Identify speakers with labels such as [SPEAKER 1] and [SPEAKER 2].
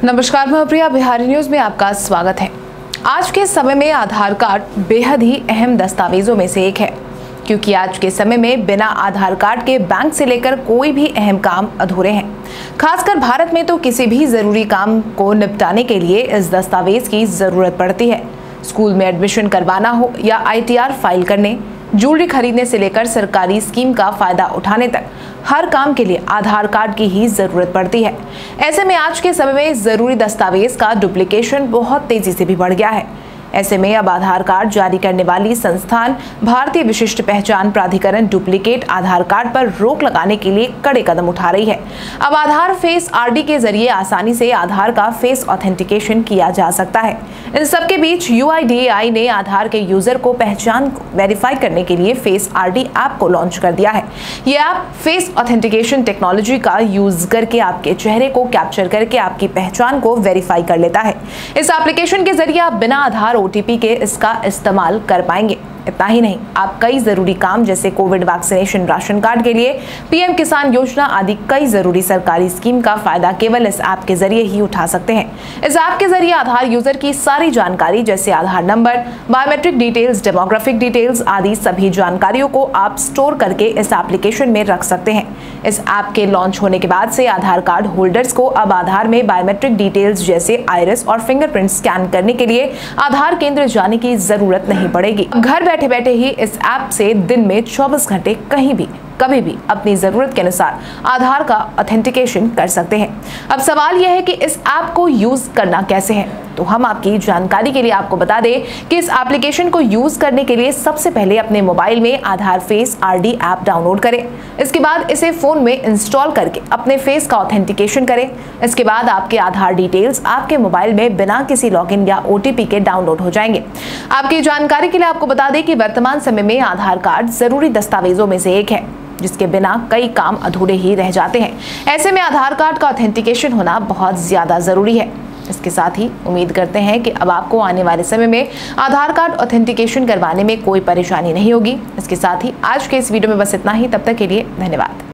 [SPEAKER 1] नमस्कार, मैं प्रिया, बिहारी न्यूज में आपका स्वागत है। आज के समय में आधार कार्ड बेहद ही अहम दस्तावेजों में से एक है, क्योंकि आज के समय में बिना आधार कार्ड के बैंक से लेकर कोई भी अहम काम अधूरे हैं। खासकर भारत में तो किसी भी जरूरी काम को निपटाने के लिए इस दस्तावेज की जरूरत पड़ती है। स्कूल में एडमिशन करवाना हो या ITR फाइल करने, ज्वेलरी खरीदने से लेकर सरकारी स्कीम का फायदा उठाने तक हर काम के लिए आधार कार्ड की ही जरूरत पड़ती है। ऐसे में आज के समय में जरूरी दस्तावेज का डुप्लीकेशन बहुत तेजी से भी बढ़ गया है। ऐसे में अब आधार कार्ड जारी करने वाली संस्थान भारतीय विशिष्ट पहचान प्राधिकरण डुप्लीकेट आधार कार्ड पर रोक लगाने के लिए कड़े कदम उठा रही है। अब आधार फेस RD के जरिए आसानी से आधार का फेस ऑथेंटिकेशन किया जा सकता है। इन सबके बीच UIDAI ने आधार के यूजर को पहचान को वेरीफाई करने के लिए फेस RD ऐप को लॉन्च कर दिया है। ये ऐप फेस ऑथेंटिकेशन टेक्नोलॉजी का यूज करके आपके चेहरे को कैप्चर करके आपकी पहचान को वेरीफाई कर लेता है। इस एप्लीकेशन के जरिए आप बिना आधार OTP के इसका इस्तेमाल कर पाएंगे। इतना ही नहीं, आप कई जरूरी काम जैसे कोविड वैक्सीनेशन, राशन कार्ड के लिए PM किसान योजना आदि कई जरूरी सरकारी स्कीम का फायदा केवल इस ऐप के जरिए ही उठा सकते हैं। इस ऐप के जरिए आधार यूजर की सारी जानकारी जैसे Aadhaar number, biometric details, demographic details आदि सभी जानकारियों को आप स्टोर करके इस एप्लीकेशन में रख सकते हैं। इस ऐप के लॉन्च होने के बाद से आधार कार्ड होल्डर्स को अब आधार में बायोमेट्रिक डिटेल्स जैसे आइरिस और फिंगरप्रिंट स्कैन करने के लिए आधार केंद्र जाने की जरूरत नहीं पड़ेगी। घर बैठे बैठे ही इस ऐप से दिन में 24 घंटे कहीं भी कभी भी अपनी जरूरत के अनुसार आधार का ऑथेंटिकेशन कर सकते हैं। अब सवाल यह है कि इस ऐप को यूज करना कैसे है, तो हम आपकी जानकारी के लिए आपको बता दें कि इस एप्लीकेशन को यूज करने के लिए सबसे पहले अपने मोबाइल में Aadhaar face RD app download करें। इसके बाद इसे फोन में इंस्टॉल करके अपने फेस का ऑथेंटिकेशन करें। इसके बाद आपके आधार डिटेल्स आपके मोबाइल में बिना किसी लॉगिन या OTP के डाउनलोड हो जाएंगे। आपकी जानकारी के लिए आपको बता दें कि वर्तमान समय में आधार कार्ड जरूरी दस्तावेजों में से एक है, जिसके बिना कई काम अधूरे ही रह जाते हैं। ऐसे में आधार कार्ड का ऑथेंटिकेशन होना बहुत ज्यादा जरूरी है। इसके साथ ही उम्मीद करते हैं कि अब आपको आने वाले समय में आधार कार्ड ऑथेंटिकेशन करवाने में कोई परेशानी नहीं होगी। इसके साथ ही आज के इस वीडियो में बस इतना ही। तब तक के लिए धन्यवाद।